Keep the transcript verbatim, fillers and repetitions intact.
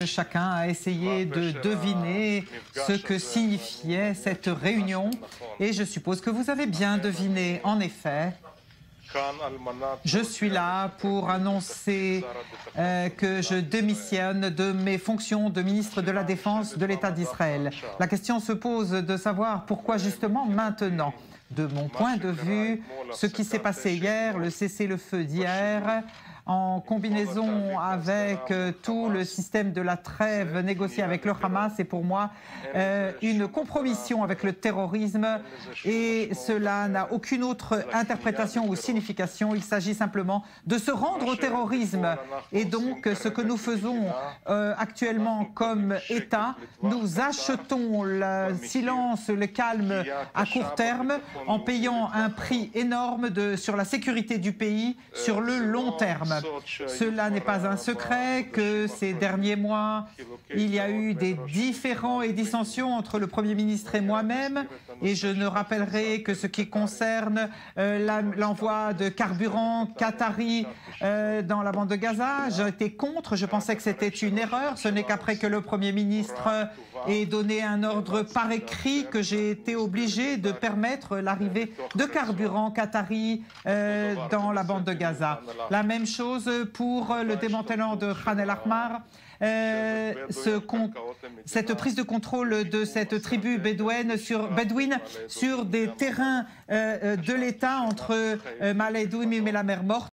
chacun a essayé de deviner ce que signifiait cette réunion et je suppose que vous avez bien deviné. En effet, je suis là pour annoncer euh, que je démissionne de mes fonctions de ministre de la Défense de l'État d'Israël. La question se pose de savoir pourquoi justement maintenant. De mon point de vue, ce qui s'est passé hier, le cessez-le-feu d'hier, en combinaison avec euh, tout le système de la trêve négocié avec le Hamas, est pour moi euh, une compromission avec le terrorisme et cela n'a aucune autre interprétation ou signification. Il s'agit simplement de se rendre au terrorisme et donc ce que nous faisons euh, actuellement comme État, nous achetons le silence, le calme à court terme en payant un prix énorme de, sur la sécurité du pays sur le long terme. Cela n'est pas un secret que ces derniers mois, il y a eu des différends et dissensions entre le Premier ministre et moi-même et je ne rappellerai que ce qui concerne euh, l'envoi de carburant qatari euh, dans la bande de Gaza. J'ai été contre, je pensais que c'était une erreur. Ce n'est qu'après que le Premier ministre ait donné un ordre par écrit que j'ai été obligé de permettre l'arrivée de carburant qatari euh, dans la bande de Gaza. La même chose pour le démantèlement de Khan el-Ahmar. Euh, ce cette prise de contrôle de cette tribu bédouine sur, bédouine sur des terrains euh, de l'État entre euh, Maledouim et la mer Morte.